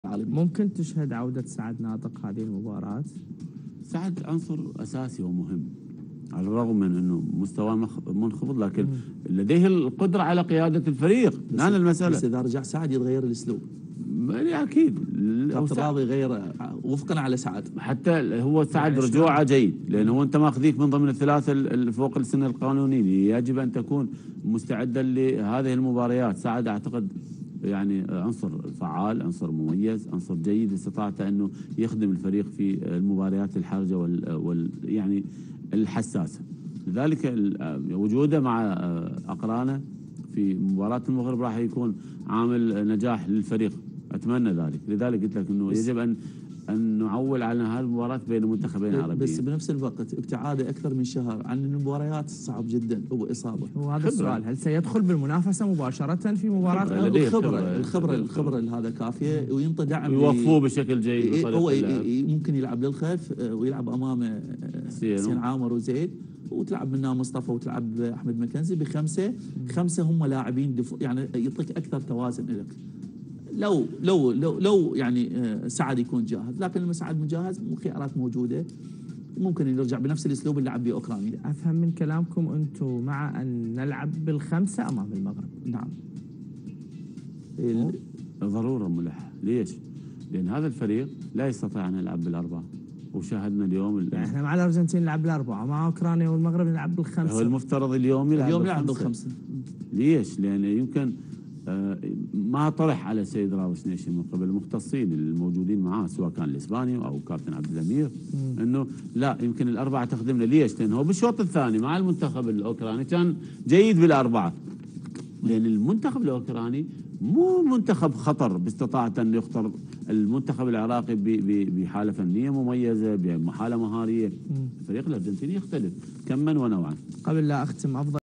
العالمية. ممكن تشهد عودة سعد ناطق هذه المباراة؟ سعد عنصر أساسي ومهم على الرغم من أنه مستواه منخفض، لكن لديه القدرة على قيادة الفريق. الآن المسألة بس إذا رجع سعد يتغير الأسلوب. أكيد كابتن راضي غير وفقا على سعد. حتى هو سعد رجوعه جيد، لأنه أنت ماخذيك من ضمن الثلاثة فوق السن القانوني، يجب أن تكون مستعدا لهذه المباريات. سعد أعتقد يعني عنصر فعال، عنصر مميز، عنصر جيد، استطاعت أنه يخدم الفريق في المباريات الحرجة يعني الحساسة. لذلك وجوده مع أقرانه في مباراة المغرب راح يكون عامل نجاح للفريق، أتمنى ذلك. لذلك قلت لك أنه يجب أن نعول على هذه المباراة بين منتخبين عربيين. بس بنفس الوقت ابتعاده أكثر من شهر عن المباريات صعب جدا، هو إصابة. وهذا السؤال، هل سيدخل بالمنافسة مباشرة في مباراة؟ الخبرة هذا كافية، وينطي دعم يوظفوه بشكل جيد. هو ممكن يلعب للخلف ويلعب أمامه حسين عامر وزيد، وتلعب منها مصطفى وتلعب أحمد مكنزي خمسة هم لاعبين يعني يعطيك أكثر توازن لك. لو يعني سعد يكون جاهز، لكن لما سعد مجهز خيارات موجوده، ممكن يرجع بنفس الاسلوب اللي لعب به اوكرانيا. افهم من كلامكم انتم مع ان نلعب بالخمسه امام المغرب؟ نعم. ضروره ملح. ليش؟ لان هذا الفريق لا يستطيع ان يلعب بالاربعه، وشاهدنا اليوم يعني احنا مع الارجنتين نلعب بالاربعه، مع اوكرانيا والمغرب نلعب بالخمسه. هو المفترض اليوم يلعب بالخمسه. ليش؟ لان يمكن ما طرح على السيد راوس نيشن من قبل المختصين الموجودين معاه، سواء كان الاسباني او كابتن عبد الامير، انه لا يمكن الاربعه تخدمنا. ليش؟ لانه هو بالشوط الثاني مع المنتخب الاوكراني كان جيد بالاربعه، لان المنتخب الاوكراني مو منتخب خطر باستطاعه ان يخطر المنتخب العراقي بحاله فنيه مميزه، بحاله مهاريه. الفريق الارجنتيني يختلف كما ونوعا. قبل لا اختم، افضل